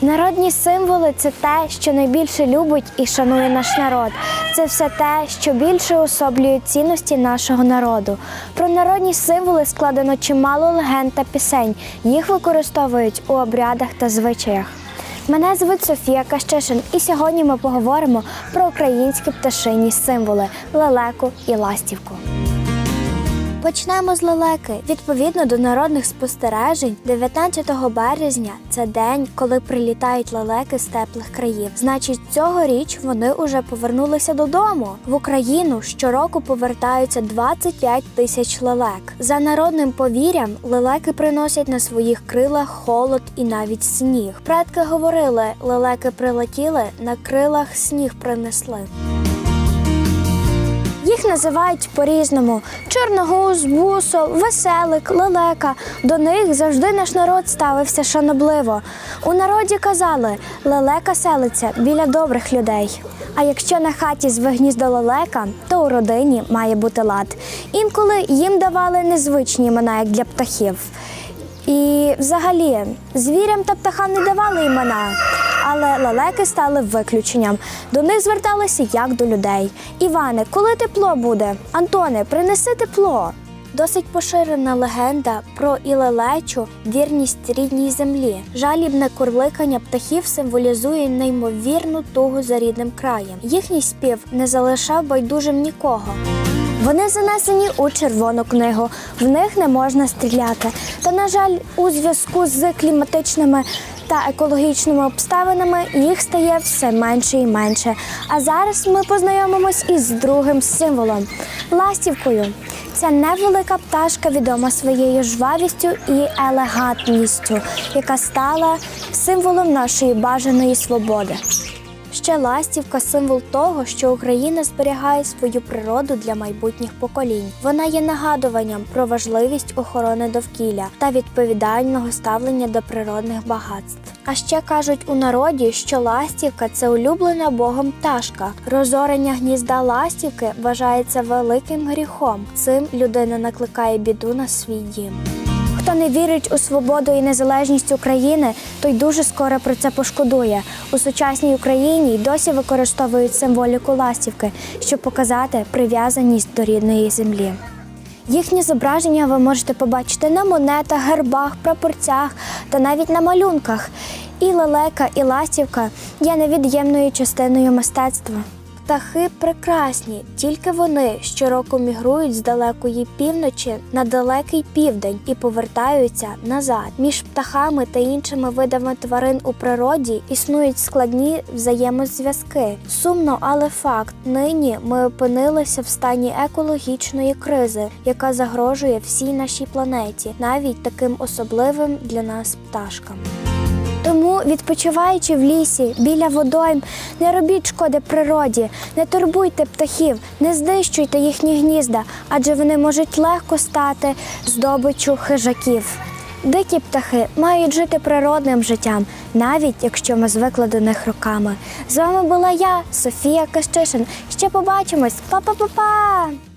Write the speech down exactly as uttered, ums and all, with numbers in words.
Народні символи – це те, що найбільше любить і шанує наш народ. Це все те, що більше особлює цінності нашого народу. Про народні символи складено чимало легенд та пісень. Їх використовують у обрядах та звичаях. Мене звуть Софія Кащишин, і сьогодні ми поговоримо про українські пташині символи – лелеку і ластівку. Почнемо з лелеки. Відповідно до народних спостережень, дев'ятнадцятого березня – це день, коли прилітають лелеки з теплих країв. Значить, цьогоріч вони вже повернулися додому. В Україну щороку повертаються двадцять п'ять тисяч лелек. За народним повір'ям, лелеки приносять на своїх крилах холод і навіть сніг. Предки говорили, лелеки прилетіли, на крилах сніг принесли. Їх називають по-різному – чорногуз, бусол, веселик, лелека. До них завжди наш народ ставився шанобливо. У народі казали – лелека селиться біля добрих людей. А якщо на хаті зве гніздо лелека, то у родині має бути лад. Інколи їм давали незвичні імена, як для птахів. І взагалі, звірям та птахам не давали імена. Але лелеки стали виключенням. До них зверталися як до людей. Іване, коли тепло буде? Антоне, принеси тепло. Досить поширена легенда про ілелечу вірність рідній землі. Жалібне курликання птахів символізує неймовірну тугу за рідним краєм. Їхній спів не залишав байдужим нікого. Вони занесені у Червону книгу, в них не можна стріляти. Та, на жаль, у зв'язку з кліматичними та екологічними обставинами їх стає все менше і менше. А зараз ми познайомимось із другим символом – ластівкою. Ця невелика пташка відома своєю жвавістю і елегантністю, яка стала символом нашої бажаної свободи. Ще ластівка – символ того, що Україна зберігає свою природу для майбутніх поколінь. Вона є нагадуванням про важливість охорони довкілля та відповідального ставлення до природних багатств. А ще кажуть у народі, що ластівка – це улюблена Богом пташка. Розорення гнізда ластівки вважається великим гріхом. Цим людина накликає біду на свій дім. Хто не вірить у свободу і незалежність України, той дуже скоро про це пошкодує. У сучасній Україні й досі використовують символіку ластівки, щоб показати прив'язаність до рідної землі. Їхні зображення ви можете побачити на монетах, гербах, прапорцях та навіть на малюнках. І лелека, і ластівка є невід'ємною частиною мистецтва. Птахи прекрасні, тільки вони щороку мігрують з далекої півночі на далекий південь і повертаються назад. Між птахами та іншими видами тварин у природі існують складні взаємозв'язки. Сумно, але факт. Нині ми опинилися в стані екологічної кризи, яка загрожує всій нашій планеті, навіть таким особливим для нас пташкам. Тому, відпочиваючи в лісі, біля водойм, не робіть шкоди природі, не турбуйте птахів, не знищуйте їхні гнізда, адже вони можуть легко стати здобиччю хижаків. Дикі птахи мають жити природним життям, навіть якщо ми звикли до них роками. З вами була я, Софія Кащишин. Ще побачимось. Па-па-па-па!